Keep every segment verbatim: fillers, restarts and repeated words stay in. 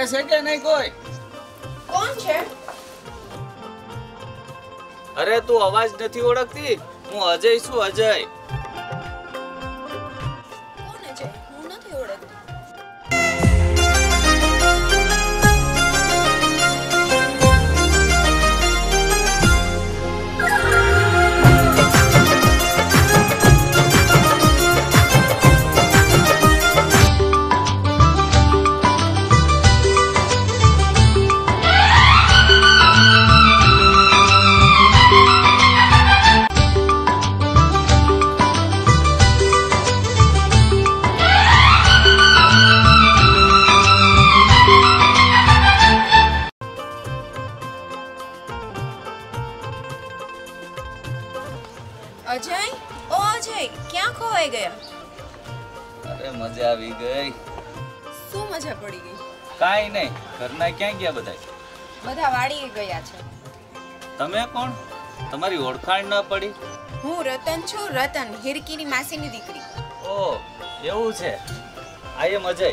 છે કે નહીં કોઈ? કોણ છે? અરે તું અવાજ નથી ઓળખતી? હું અજય છું, અજય. કોણ અજય? હું નથી ઓળખતી. અજય, ઓ અજય, ક્યાં ખોવાઈ ગયા? અરે મજા આવી ગઈ. શું મજા પડી ગઈ? કાઈ નહીં. ઘરના ક્યાં ગયા બધા? બધા વાડીએ ગયા છે. તમે કોણ? તમારી ઓળખાણ ન પડી? હું રતન છું, રતન, હિરકીની માસીની દીકરી. ઓહ, એવું છે. આ એમ અજય.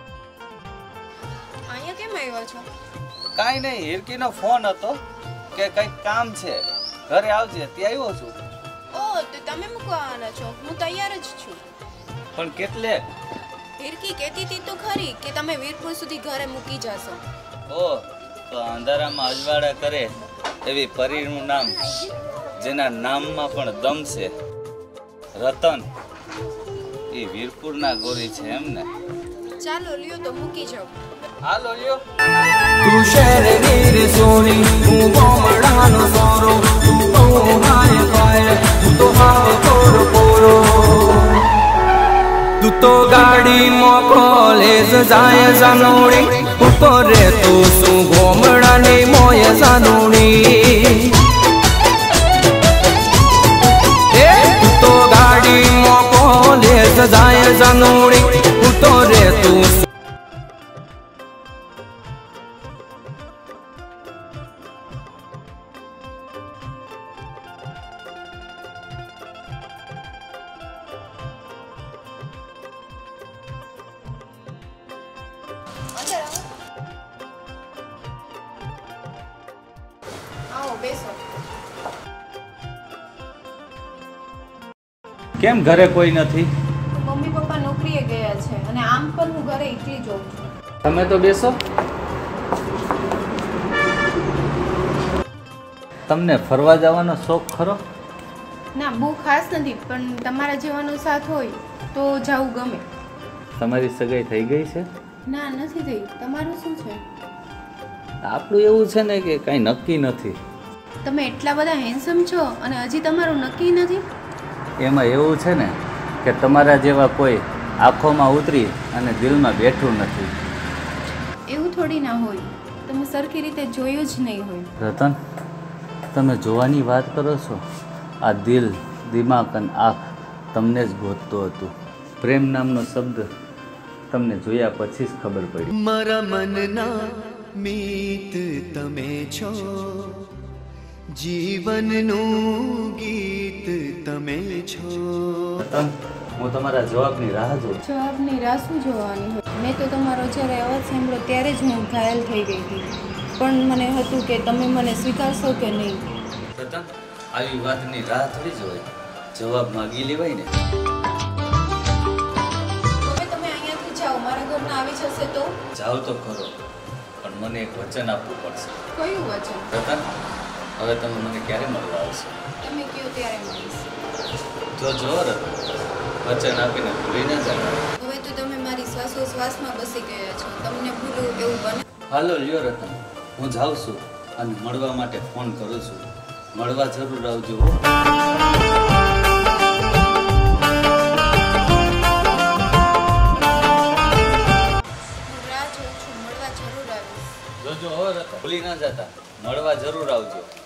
અહીંયા કેમ આવ્યો છો? કાઈ નહીં, હિરકીનો ફોન હતો કે કંઈક કામ છે, ઘરે આવજે, ત્યાં આવ્યો છું. ઓહ, તો તમે મૂકવા આવવાના છો? હું તૈયાર જ છું. પણ કેટલે? હિરકી કહેતી હતી તો ખરી કે તમે વીરપુર સુધી ઘરે મૂકી જશો. ઓહ, તો અંધારામાં અજવાળા કરે એવી પરીનું નામ, જેના નામમાં પણ દમ છે, રતન, એ વીરપુરના ગોરી છે એમ ને? ચાલો લ્યો તો મૂકી જાઓ. હાલો લ્યો. તું શહેરની રે સોની, હું ગામડાનો સોરો, તું તો હાય હાય, તું તો હાવ કોરો કોરો. તું તો ગાડીમાં કોલેજ જાય જાનોડી, ઉપર તો શું ગામડાની મોય જાનોડી. એ તું તો ગાડીમાં કોલેજ જાય જાનોડી, ઉપર તું આવો બેસો. કેમ ઘરે કોઈ નથી? મમ્મી પપ્પા નોકરીએ ગયા છે અને આમ પણ હું ઘરે એકલી જોઉં છું. તમે તો બેસો. તમને ફરવા જવાનો શોખ ખરો? ના, બહુ ખાસ નથી, પણ તમારા જેવાનો સાથ હોય તો જાવું ગમે. તમારી સગાઈ થઈ ગઈ છે? ના, નથી થઈ. તમારું શું છે? આપણું એવું છે ને કે કાંઈ નક્કી નથી. તમે એટલા બધા હેન્ડસમ છો અને હજી તમારું નક્કી નથી? એમાં એવું છે ને કે તમારા જેવા કોઈ આંખોમાં ઉતરી અને દિલમાં બેઠું નથી. એવું થોડી ના હોય. તમે સરખી રીતે જોયું જ નહીં હોય. રતન, તમે જોવાની વાત કરો છો? આ દિલ, દિમાગ અને આંખ તમને જ ગોતતું હતું. પ્રેમ નામનો શબ્દ તમને જોયા પછી જ ખબર પડી. મારા મનના મીત તમે છો, જીવનનું ગીત તમે છો. રતન, હું તમારા જવાબની રાહ જોઉં. જવાબની રાહ શું જોવાની હોય? મેં તો તમારો જ્યારે અવાજ સાંભળ્યો ત્યારે જ હું ઘાયલ થઈ ગઈ હતી, પણ મને હતું કે તમે મને સ્વીકારશો કે નહીં. રતન, આવી વાતની રાહ થોડી જ હોય, જવાબ માગી લેવાય ને. હવે તમે અહીંયાથી જાઓ, મારા ઘરના આવી જશે તો? જાઓ તો ખરો, પણ મને એક વચન આપવું પડશે. કયું વચન? રતન, હવે તમે મને ક્યારે મળવા આવશો? તમે કહો ત્યારે મળીશ. જો જો રતન, વચન આપીને ભૂલી ના જાય. હવે તો તમે મારી શ્વાસોશ્વાસમાં બસી ગયા છો. તમને ભૂલું એવું બને? હાલો લ્યો રતન, હું જાઉં છું અને મળવા માટે ફોન કરું છું. મળવા જરૂર આવજો. હું રાહ જોઉં છું. મળવા જરૂર આવીશ. જોજો હવે રતન, ભૂલી ના જતા, મળવા જરૂર આવજો.